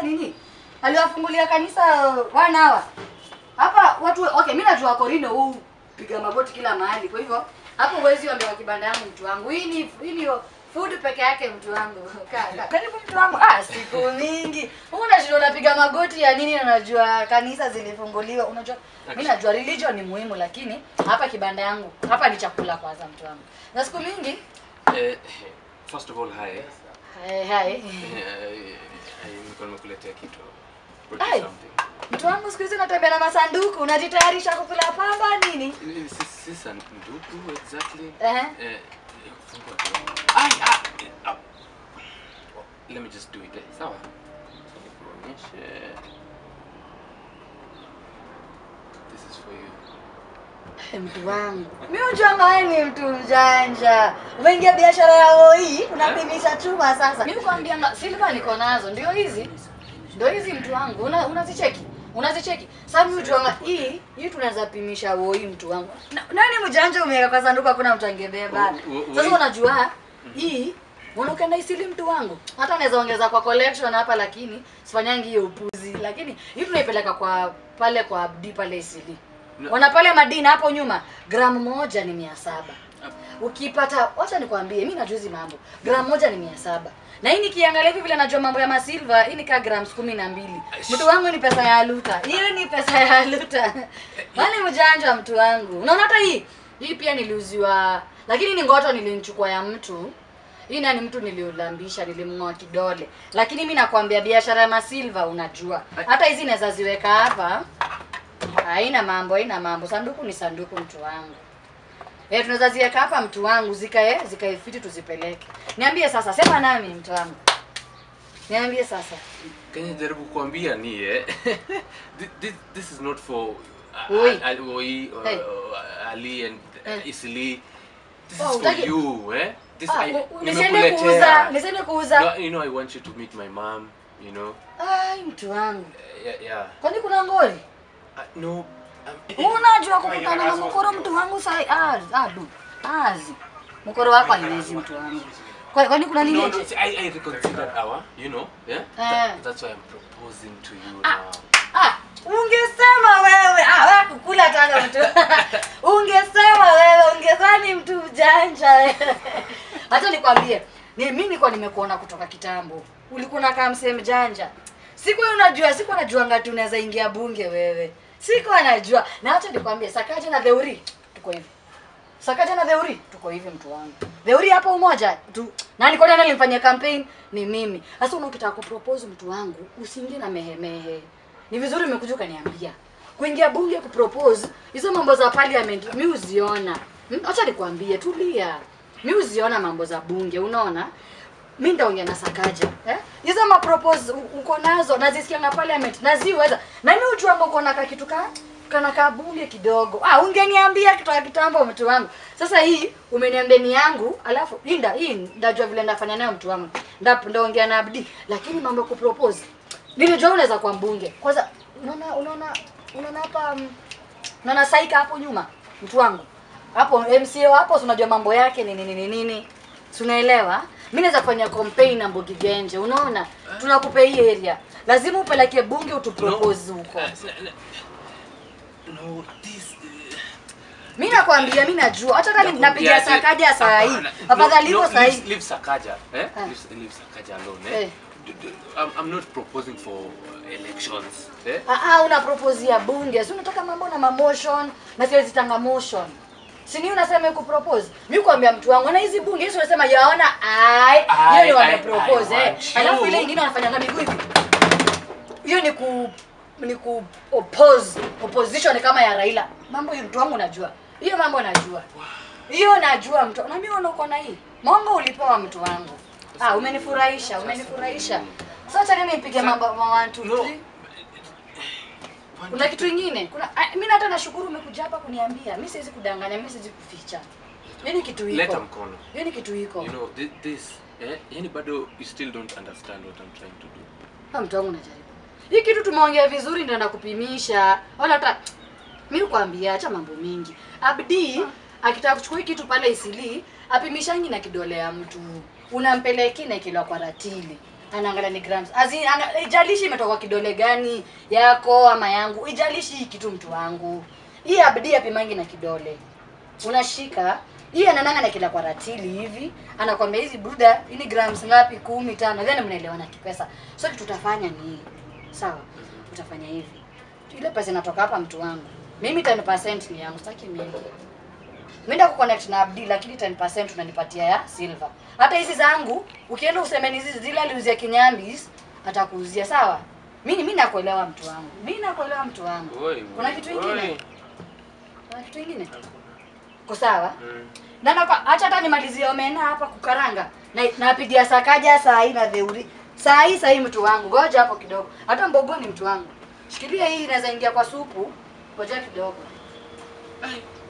kanisa nini? Aliwafungulia kanisa 1 hour. Hapa watu okay, mimi najua Korino huu piga magoti kila mahali. Kwa hivyo hapo uwezi ombe wa kibanda yangu mtu wangu. Hii ni food peke yake mtu wangu. Karibu mtu wangu. Siku mingi. Unajua unapiga magoti ya nini na unajua kanisa zilifunguliwa. Unajua mimi najua religion ni muhimu lakini hapa kibanda yangu, hapa ni chakula kwanza mtu wangu. Na siku mingi first of all hi. Hi. Niko nimekuletea kitu. Mtu wangu siku hizi natembea na masanduku, unajitayarisha kukula pamba nini? Si sanduku exactly. Let me just do it. Sawa. This is for you. Mtu wangu. Mimi unajua ni mtu mjanja. Umeingia biashara ya OI, unapimisha chuma sasa. Mimi kwambia silver niko nazo, ndio hizi. Ndio hizi mtu wangu. Unazicheki? Unazicheki? Sasa mimi unajua hii tunaweza pimisha OI mtu wangu. Nani mjanja umeweka kwa sanduku hakuna mtu angebeba. Sasa unajua hii unakwenda isili mtu wangu. Hata naweza ongeza kwa collection hapa lakini sifanyangi hiyo upuzi. Lakini hii tunaipeleka kwa pale kwa Abdi pale isili. Wana pale Madina hapo nyuma gramu moja ni 700. Ukipata acha nikwambie mimi najua hizi mambo. Gramu moja ni 700. Na hii nikiangalia hivi vile najua mambo ya masilva, hii ni ka grams 12. Mtu wangu ni pesa ya luta. Hiyo ni pesa ya luta. Wani mjanja mtu wangu. Unaona hata hii pia niliuziwa lakini ni ngoto nilinchukua ya mtu. Hii nani mtu niliulambisha nilimngoa kidole. Lakini mimi nakwambia biashara ya masilva unajua. Hata hizi naweza ziweka hapa. Haina mambo. Sanduku ni sanduku mtu wangu. Tunaweza ziweka hapa mtu wangu zikae fiti tuzipeleke. Niambie sasa, sema nami mtu wangu. Niambie sasa. Kenya jaribu kuambia ni this is not for Ali and Isli. This is for you, This niseme kuuza. No, you know I want you to meet my mom, you know. Mtu wangu. Yeah. Kwani kuna ngori? No. Unajua kukutana na mkoro mtu wangu sai mkoro wako aliwezi mtu wangu. Kwani kuna nini? No, I reconsidered you know, that's why I'm proposing to you now. Ungesema wewe, wewe kukula tanga mtu. Ungesema wewe, ungezani mtu mjanja. Hata nikwambie, mimi nilikuwa nimekuona kutoka kitambo. Ulikuwa na kama mseme janja. Siku unajua ngati unaweza ingia bunge wewe. Siko anajua. Na acha nikwambie Sakaja na Theuri tuko hivi. Sakaja na Theuri tuko hivi mtu wangu. Theuri hapo umoja tu. Na niko nani alimfanyia campaign ni mimi. Sasa unataka kupropose mtu wangu usiingie na mehemehe. Ni vizuri umekuja kaniambia. Kuingia bunge kupropose hizo mambo za parliament mimi uziona. Acha nikwambie tulia. Mimi uziona mambo za bunge unaona? Mimi ndaongea na Sakaja. Hizo ma propose uko nazo nazisikia na parliament naziweza. Na mimi ujua uko na kitu kana kabunge kidogo. Ungeniambia kitu kitambo mtu wangu. Sasa hii umeniambia ni yangu, alafu hii ndajua vile ndafanya nayo mtu wangu. Ndaongea na Abdi, lakini mambo ku propose. Nilijua unaweza kwa mbunge. Kwanza unaona hapa unaona Saika hapo nyuma mtu wangu. Hapo MCA hapo unajua mambo yake ni nini. Tunaelewa? Mimi naweza kufanya campaign na Mbogi Genje, unaona? Tunakupa hii area. Lazima upeleke bunge utupropose huko. No, this mimi nakwambia mimi najua. Hata kama ninapigia Sakaja saa hii. Afadhali iko saa hii. Leave Sakaja, leave Sakaja alone, I'm not proposing for elections, una propose ya bunge. Si unataka mambo na motion na siwezi tanga motion. Si ni unasema uko propose. Mimi kuambia mtu wangu na hizi bunge hizo unasema yaona hiyo ni wana propose alafu ile nyingine wanafanya na miguu hivi. Hiyo ni ku opposition kama ya Raila. Mambo hiyo mtu wangu unajua. Hiyo mambo najua. Hiyo najua mtu. Na mimi uko na hii. Mongo ulipoa mtu wangu. Umenifurahisha. Sasa nini nipige mambo 1 2 3. Kuna kitu kingine? Mimi hata nashukuru umekuja hapa kuniambia. Mimi siwezi kudanganya, mimi siwezi kuficha. Yaani kitu iko. Leta mkono. Yaani kitu iko. You know this yani bado you still don't understand what I'm trying to do. Mtu wangu unajaribu. Hii kitu tumeongea vizuri ndio nakupimisha. Wala hata mimi kuambia acha mambo mingi. Abdi akitaka kuchukua kitu pale Isili, apimishangi na kidole ya mtu. Unampelekea na kilo kwa ratili. anaangalia ni grams. Ijalishi imetoka kidole gani yako ama yangu. Ijalishi kitu mtu wangu. Hii abdi apimangi na kidole. Unashika, hii anananga na kila kwa ratili hivi, anakwambia hizi bruda, ini grams ngapi 10, 5, then mnaelewana kipesa. So tutafanya ni sawa. Utafanya hivi. Ile pesa inatoka hapa mtu wangu. Mimi 10% ni yangu, sitaki mingi. Mwenda kuconnect na Abdi lakini 10% unanipatia ya silver. Hata hizi zangu ukienda useme ni hizi zile aliuzia Kinyambis atakuuzia sawa? Mimi nakuelewa mtu wangu. Mimi nakuelewa mtu wangu. Kuna kitu kingine? Kuna kitu kingine? Kwa sawa? Na acha hata nimalizie omena hapa kukaranga. Na napigia sakaja saa hii na theuri. Saa hii mtu wangu. Ngoja hapo kidogo. Hata mbogoni mtu wangu. Shikilia hii inaweza ingia kwa supu. Ngoja kidogo.